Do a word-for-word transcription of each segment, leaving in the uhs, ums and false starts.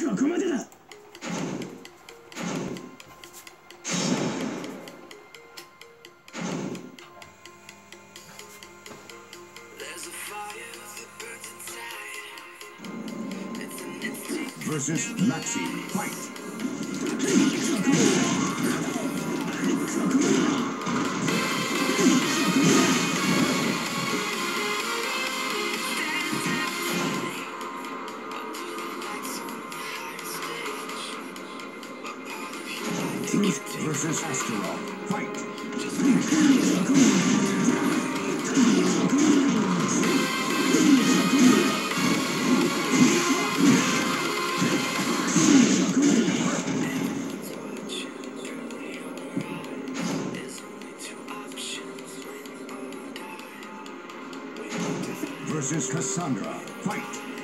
こまでだ。 versus Maxi. Fight! Truth versus Asteroid. Fight! Versus Cassandra. Fight!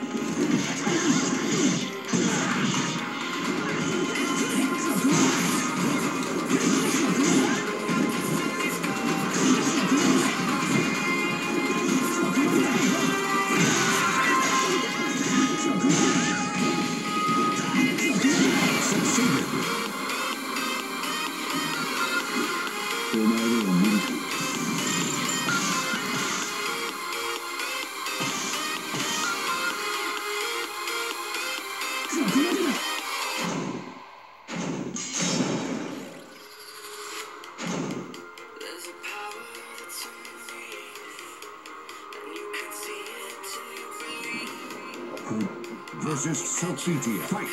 Versus Sophia. Fight!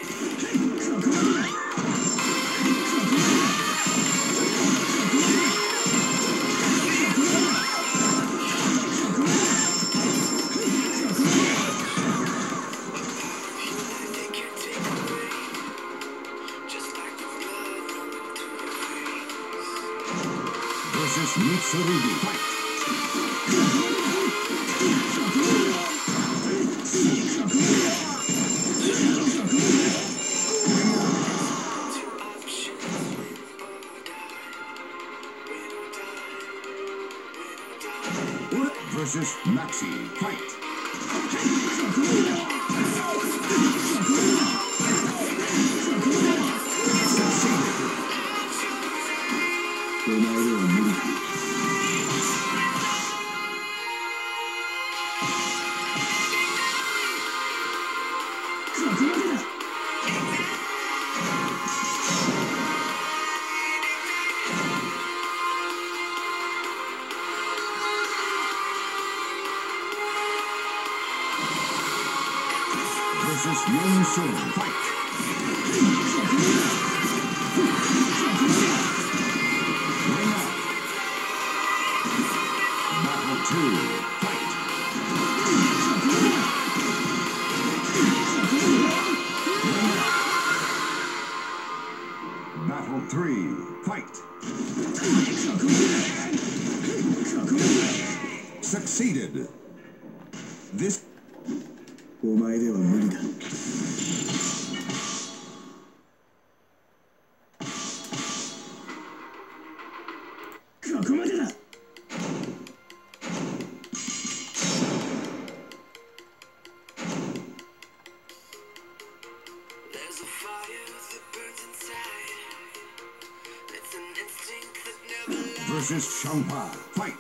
Versus Mitsurugi. Fight! Versus Maxi. Fight! Versus Young Soul. Fight! Ring out. Battle two. Fight! Ring out. Battle three. Fight! Succeeded. This お前では無理だ。ここまでだ。Versus Champa. Fight!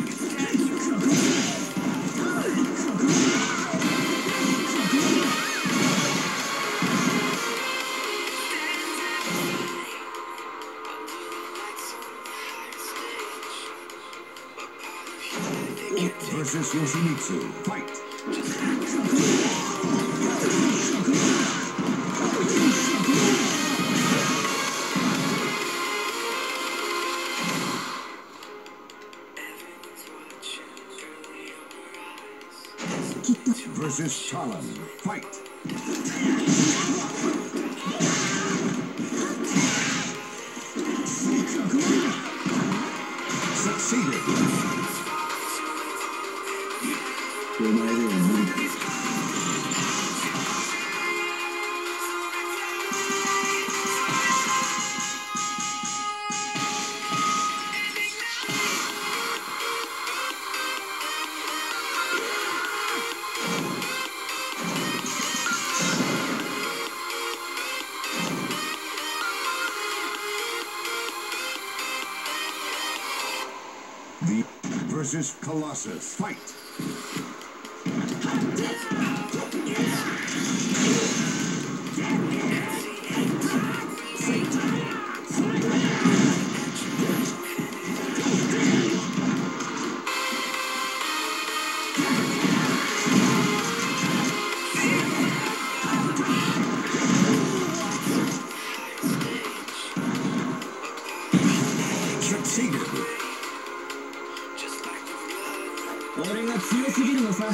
Versus Yoshimitsu. Fight! Versus Talon. Fight! Succeeded. お前では無理だ。 versus Colossus. Fight! Succeeded. 俺が強すぎるのさ。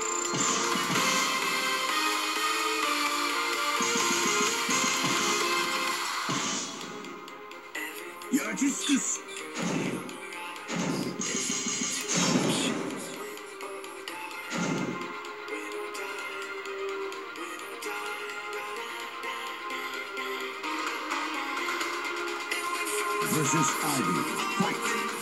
焼き尽くす。versus Ivy. Fight!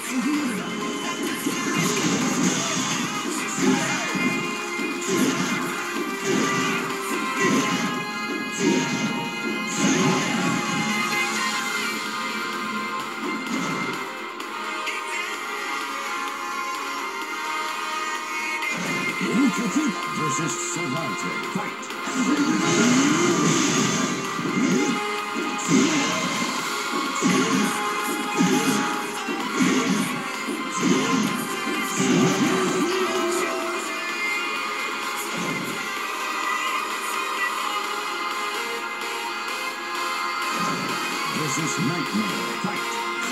Versus Cervante. Fight! Versus Nightmare. Fight!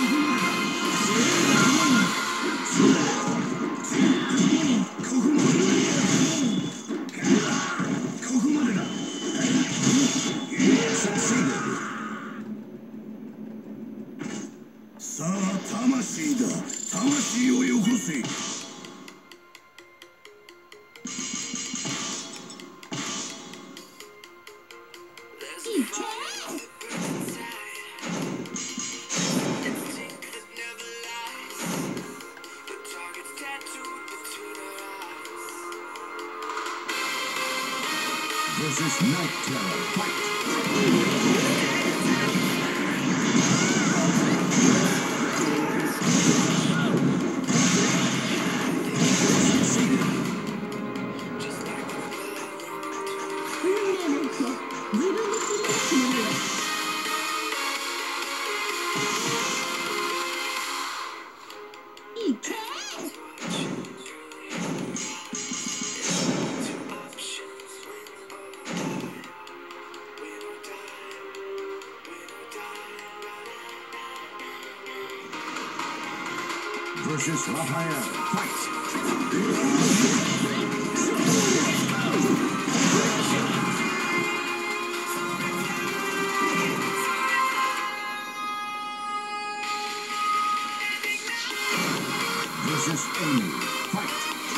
Succeeded. さあ、魂だ。魂をよこせ。Versus Night Terror. Fight! Succeeded. Versus Raphael. Fight! Versus Amy. Fight!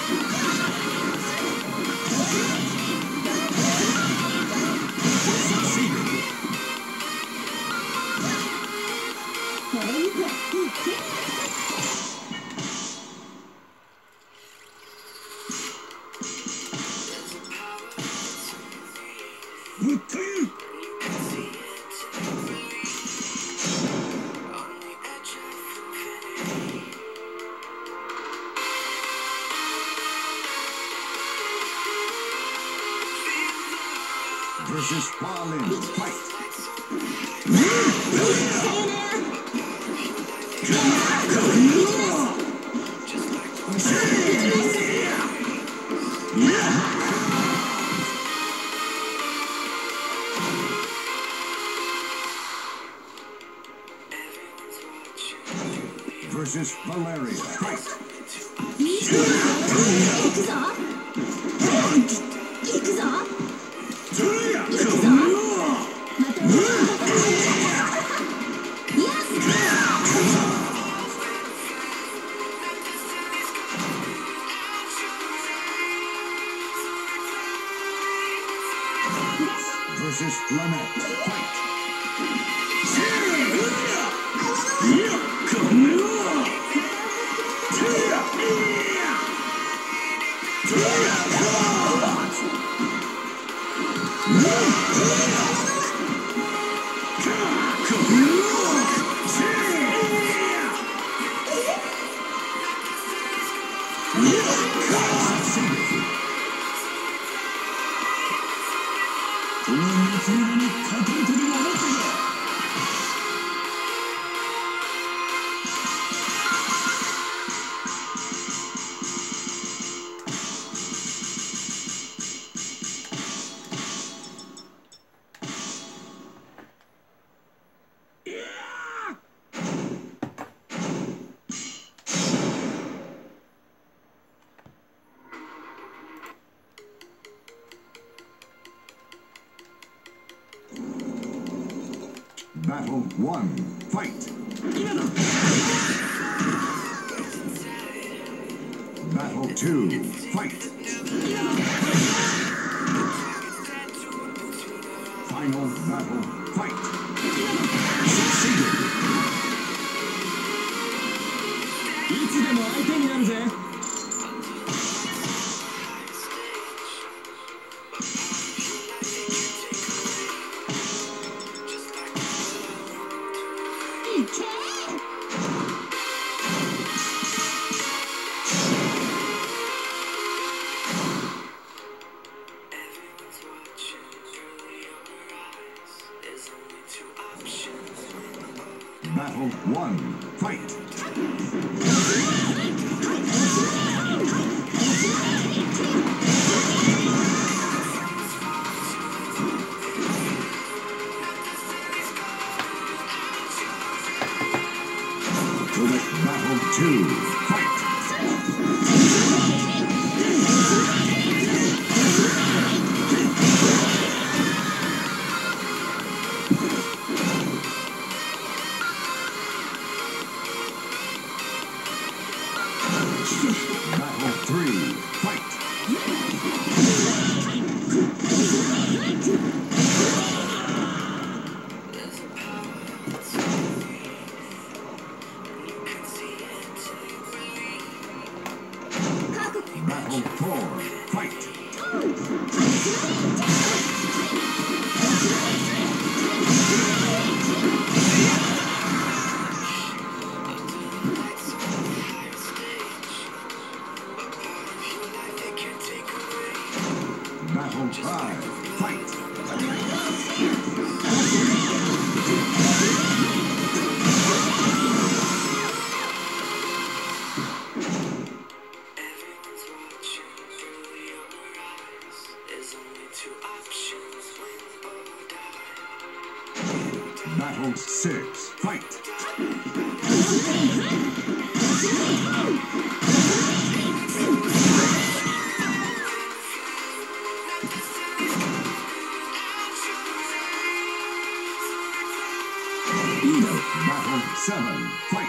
Succeeded. Versus Balin. Fight! Versus Valeria. Fight! Versus Lynette. Fight! お前のついでに勝てるとでも思ったか。 Battle one, fight! Battle two, fight! Final battle, fight! Succeeded! いつでも相手になるぜ。 Battle one, fight! Battle two, fight! Battle three, fight! Battle four, fight! Battle five, fight! Battle six, fight! Battle seven, fight!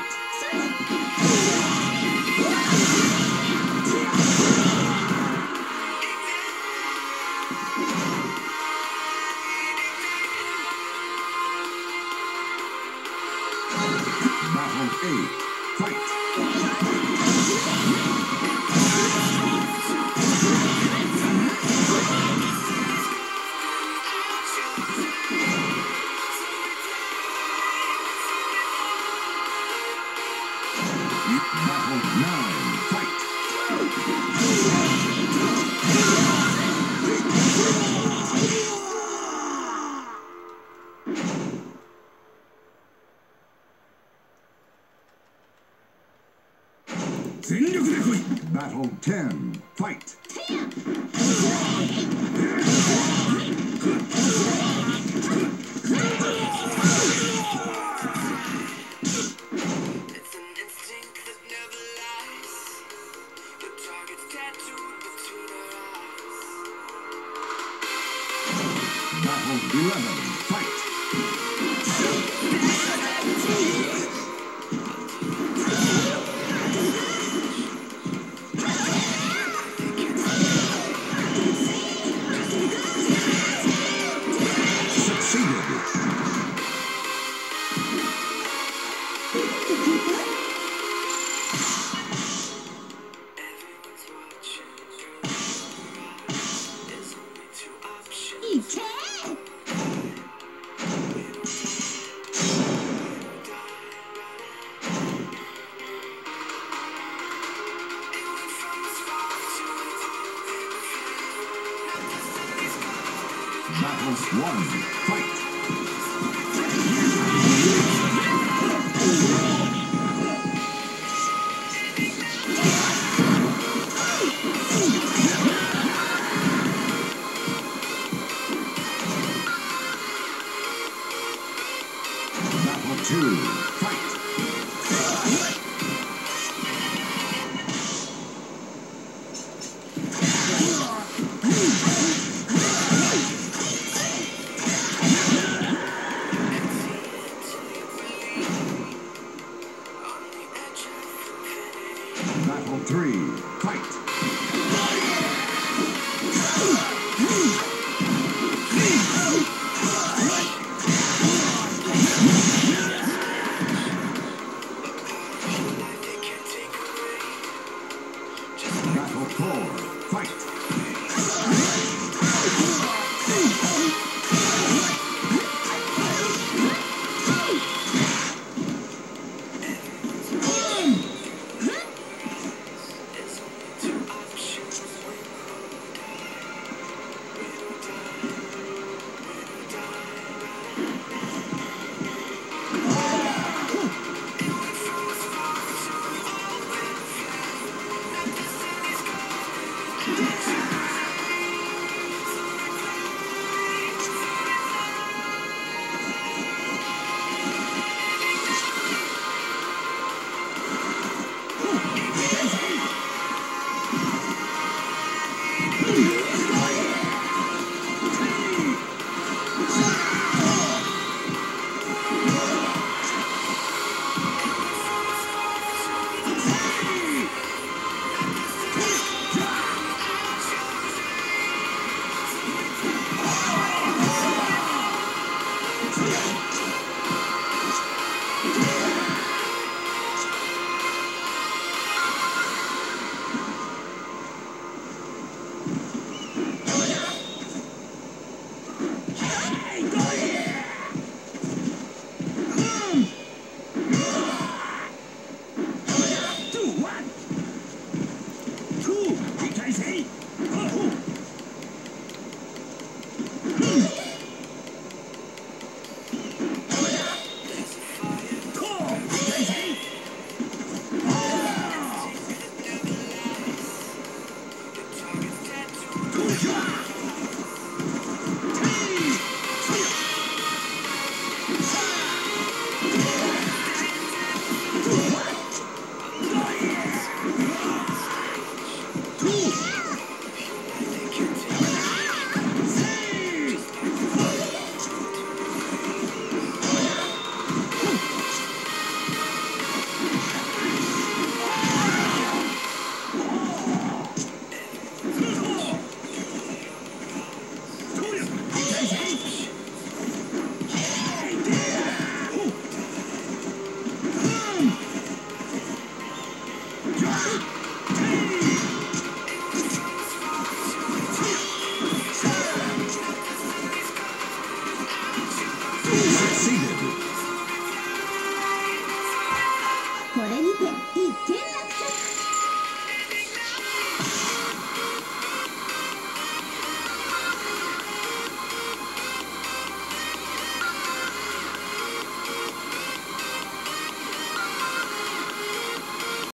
Battle eight, fight! Battle nine, fight! Battle ten, fight! Battle eleven, fight! Battle one. Fight. Battle two. Fight. Battle three. Fight. Battle four. Fight.